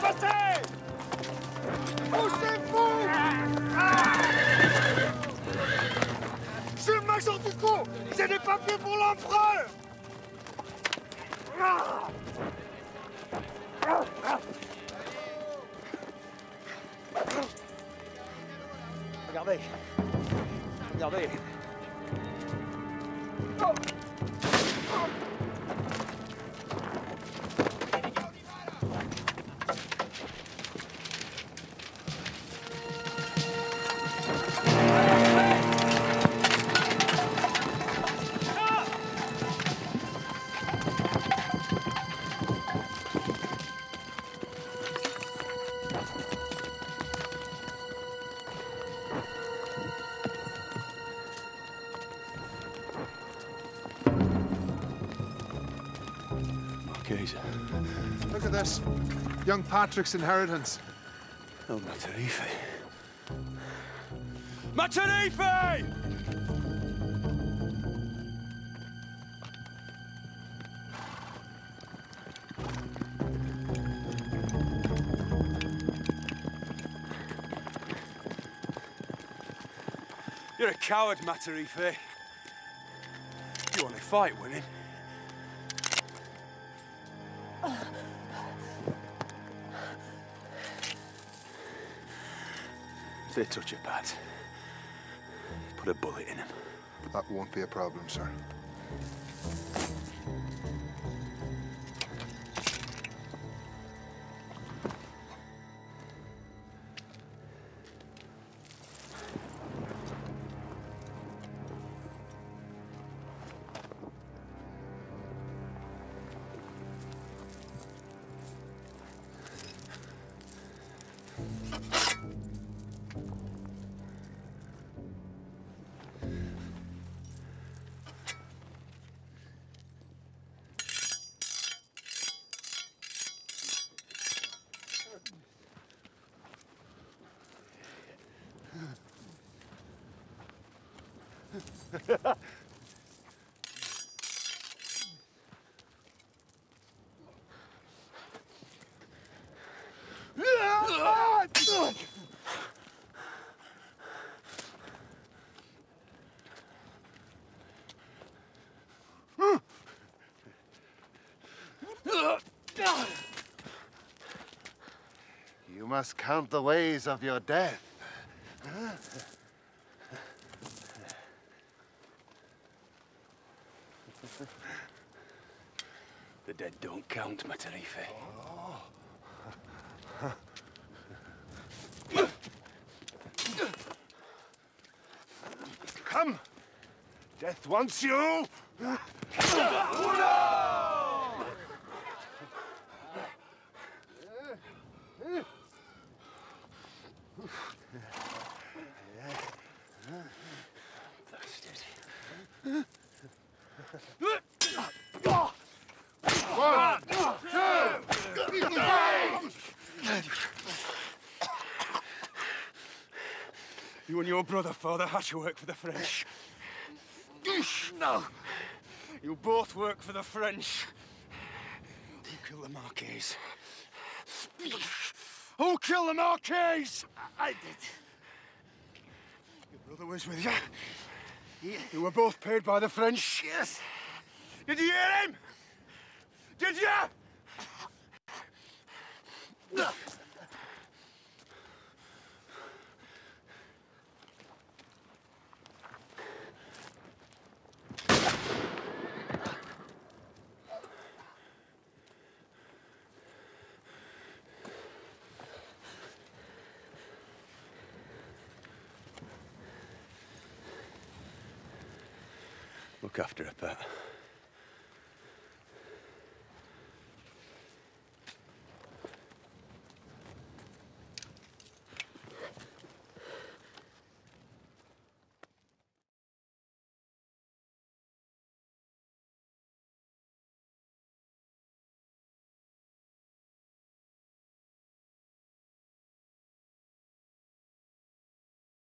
Passez! Poussez-vous! C'est le major du coup! J'ai des papiers pour l'empereur! Regardez. Regardez. Look at this. Young Patrick's inheritance. Oh, Matarife. Matarife! You're a coward, Matarife. You only fight women. If they touch your pads, put a bullet in them. That won't be a problem, sir. You must count the ways of your death. The dead don't count, Matarife. Come! Death wants you! One, two, You and your brother, father, had you work for the French. no! You both work for the French. Who killed the Marquis? Who killed the Marquis? I did. Your brother was with you? You were both paid by the French? Yes. Did you hear him? Did you? Look after her, Pat.